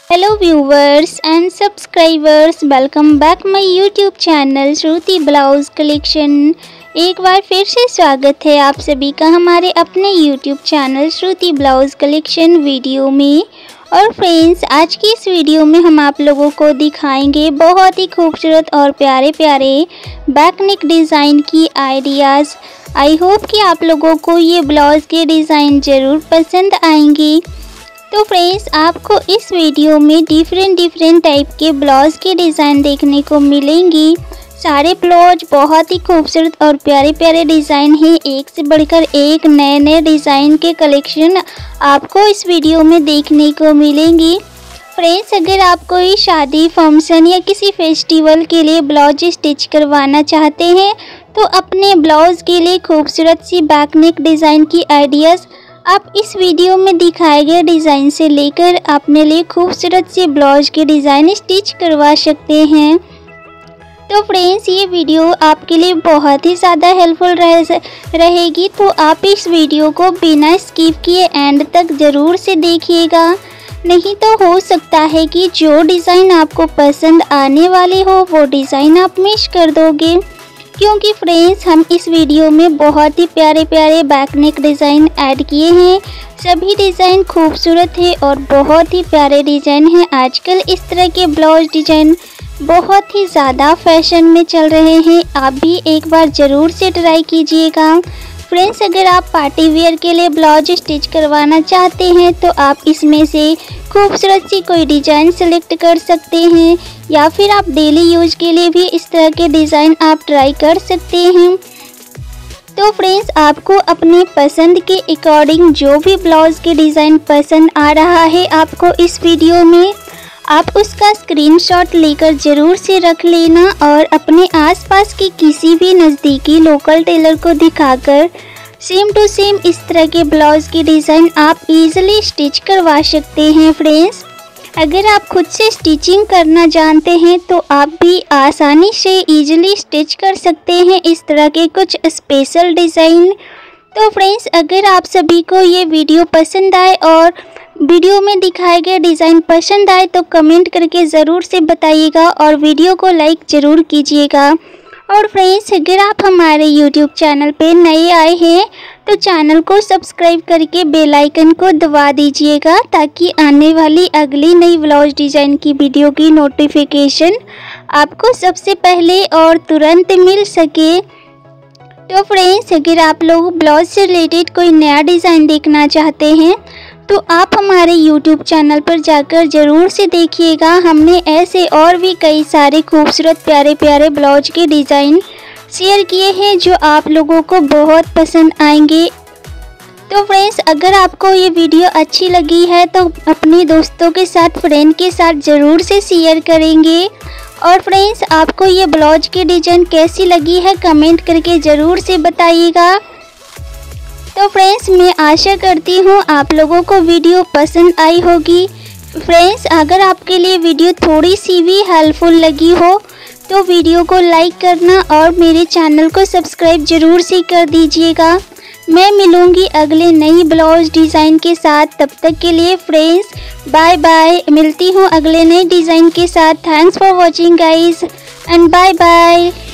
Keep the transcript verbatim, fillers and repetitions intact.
Hello viewers and subscribers, welcome back my YouTube channel Shruti blouse collection. एक बार फिर से स्वागत है आप सभी का हमारे अपने YouTube channel Shruti blouse collection video में। और फ्रेंड्स, आज की इस वीडियो में हम आप लोगों को दिखाएंगे बहुत ही खूबसूरत और प्यारे प्यारे बैक नेक डिज़ाइन की आइडियाज़। आई होप कि आप लोगों को ये ब्लाउज़ के डिज़ाइन ज़रूर पसंद आएंगे। तो फ्रेंड्स, आपको इस वीडियो में डिफरेंट डिफरेंट टाइप के ब्लाउज़ के डिज़ाइन देखने को मिलेंगी। सारे ब्लाउज बहुत ही खूबसूरत और प्यारे प्यारे डिज़ाइन हैं। एक से बढ़कर एक नए नए डिज़ाइन के कलेक्शन आपको इस वीडियो में देखने को मिलेंगी। फ्रेंड्स, अगर आप कोई शादी फंक्शन या किसी फेस्टिवल के लिए ब्लाउज स्टिच करवाना चाहते हैं तो अपने ब्लाउज़ के लिए खूबसूरत सी बैक नेक डिज़ाइन की आइडियाज़ आप इस वीडियो में दिखाए गए डिज़ाइन से लेकर अपने लिए खूबसूरत से ब्लाउज के डिज़ाइन स्टिच करवा सकते हैं। तो फ्रेंड्स, ये वीडियो आपके लिए बहुत ही ज़्यादा हेल्पफुल रह रहेगी, तो आप इस वीडियो को बिना स्किप किए एंड तक ज़रूर से देखिएगा। नहीं तो हो सकता है कि जो डिज़ाइन आपको पसंद आने वाले हो वो डिज़ाइन आप मिस कर दोगे, क्योंकि फ्रेंड्स हम इस वीडियो में बहुत ही प्यारे प्यारे बैक नेक डिज़ाइन ऐड किए हैं। सभी डिज़ाइन खूबसूरत है और बहुत ही प्यारे डिज़ाइन हैं। आजकल इस तरह के ब्लाउज डिज़ाइन बहुत ही ज़्यादा फैशन में चल रहे हैं। आप भी एक बार ज़रूर से ट्राई कीजिएगा। फ्रेंड्स, अगर आप पार्टी वेयर के लिए ब्लाउज स्टिच करवाना चाहते हैं तो आप इसमें से खूबसूरत सी कोई डिज़ाइन सेलेक्ट कर सकते हैं, या फिर आप डेली यूज के लिए भी इस तरह के डिज़ाइन आप ट्राई कर सकते हैं। तो फ्रेंड्स, आपको अपनी पसंद के अकॉर्डिंग जो भी ब्लाउज़ के डिज़ाइन पसंद आ रहा है आपको इस वीडियो में, आप उसका स्क्रीनशॉट लेकर ज़रूर से रख लेना और अपने आसपास के किसी भी नज़दीकी लोकल टेलर को दिखाकर सेम टू सेम इस तरह के ब्लाउज़ की डिज़ाइन आप इजीली स्टिच करवा सकते हैं। फ्रेंड्स, अगर आप खुद से स्टिचिंग करना जानते हैं तो आप भी आसानी से इजीली स्टिच कर सकते हैं इस तरह के कुछ स्पेशल डिज़ाइन। तो फ्रेंड्स, अगर आप सभी को ये वीडियो पसंद आए और वीडियो में दिखाए गए डिज़ाइन पसंद आए तो कमेंट करके ज़रूर से बताइएगा और वीडियो को लाइक ज़रूर कीजिएगा। और फ्रेंड्स, अगर आप हमारे यूट्यूब चैनल पे नए आए हैं तो चैनल को सब्सक्राइब करके बेल आइकन को दबा दीजिएगा, ताकि आने वाली अगली नई ब्लाउज डिज़ाइन की वीडियो की नोटिफिकेशन आपको सबसे पहले और तुरंत मिल सके। तो फ्रेंड्स, अगर आप लोग ब्लाउज से रिलेटेड कोई नया डिज़ाइन देखना चाहते हैं तो आप हमारे YouTube चैनल पर जाकर ज़रूर से देखिएगा। हमने ऐसे और भी कई सारे खूबसूरत प्यारे प्यारे ब्लाउज के डिज़ाइन शेयर किए हैं जो आप लोगों को बहुत पसंद आएंगे। तो फ्रेंड्स, अगर आपको ये वीडियो अच्छी लगी है तो अपने दोस्तों के साथ, फ्रेंड के साथ ज़रूर से शेयर करेंगे। और फ्रेंड्स, आपको ये ब्लाउज की डिज़ाइन कैसी लगी है कमेंट करके ज़रूर से बताइएगा। तो फ्रेंड्स, मैं आशा करती हूँ आप लोगों को वीडियो पसंद आई होगी। फ्रेंड्स, अगर आपके लिए वीडियो थोड़ी सी भी हेल्पफुल लगी हो तो वीडियो को लाइक करना और मेरे चैनल को सब्सक्राइब ज़रूर से कर दीजिएगा। मैं मिलूँगी अगले नई ब्लाउज डिज़ाइन के साथ। तब तक के लिए फ्रेंड्स बाय बाय। मिलती हूँ अगले नए डिज़ाइन के साथ। Thanks for watching guys and bye bye.